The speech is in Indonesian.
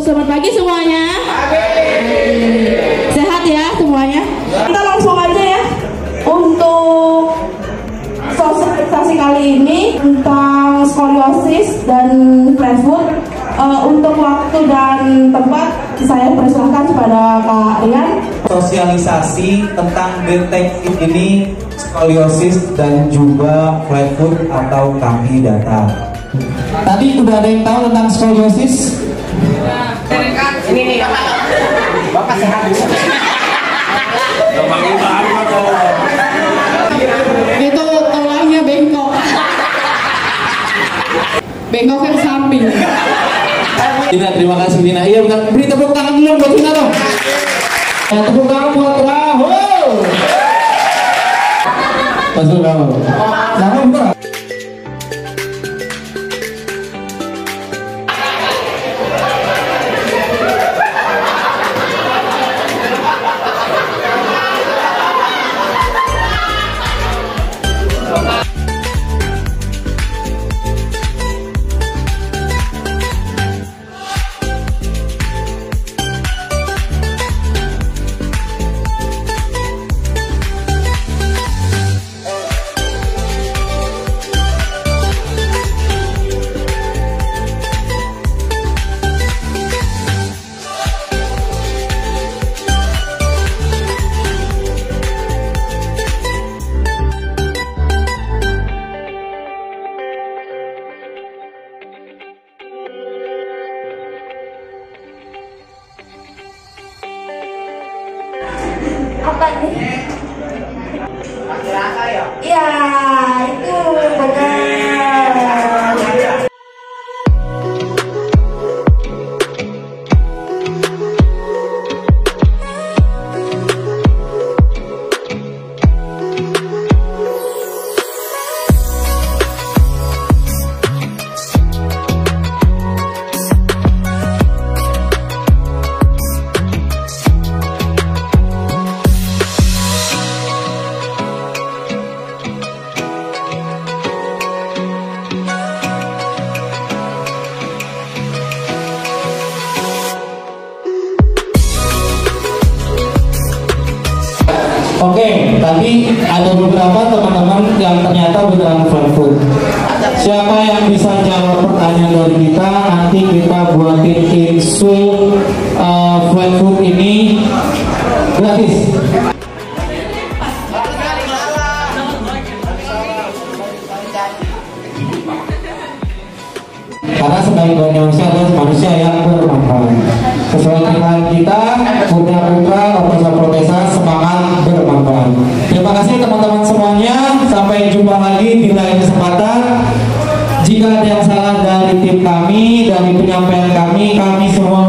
Selamat pagi semuanya. Sehat ya semuanya. Kita langsung aja ya untuk sosialisasi kali ini tentang skoliosis dan flat foot. Untuk waktu dan tempat saya persilahkan kepada Kak Rian. Sosialisasi tentang deteksi ini skoliosis dan juga flat foot atau kaki datar. Tadi udah ada yang tahu tentang skoliosis? Ini nih, Bapak sehat. Itu tulangnya bengkok. Bengkoknya ke samping. Tina, terima kasih Tina. Iya, beri tepuk tangan dulu buat Tina dong. Tepuk tangan buat Rahul. Masuk Rahul. Rahul bukan? Apa nih? Rasa ya? Ya, itu benar. Oke, tadi ada beberapa teman-teman yang ternyata beneran flat foot. Siapa yang bisa jawab pertanyaan dari kita, nanti kita buatin insult flat foot ini gratis. Karena sebaik-baiknya manusia adalah manusia yang bermanfaat. Sesuai dengan kita, punya protesa semangat bermanfaat. Terima kasih teman-teman semuanya. Sampai jumpa lagi di lain kesempatan. Jika ada yang salah dari tim kami, dari penyampaian kami semua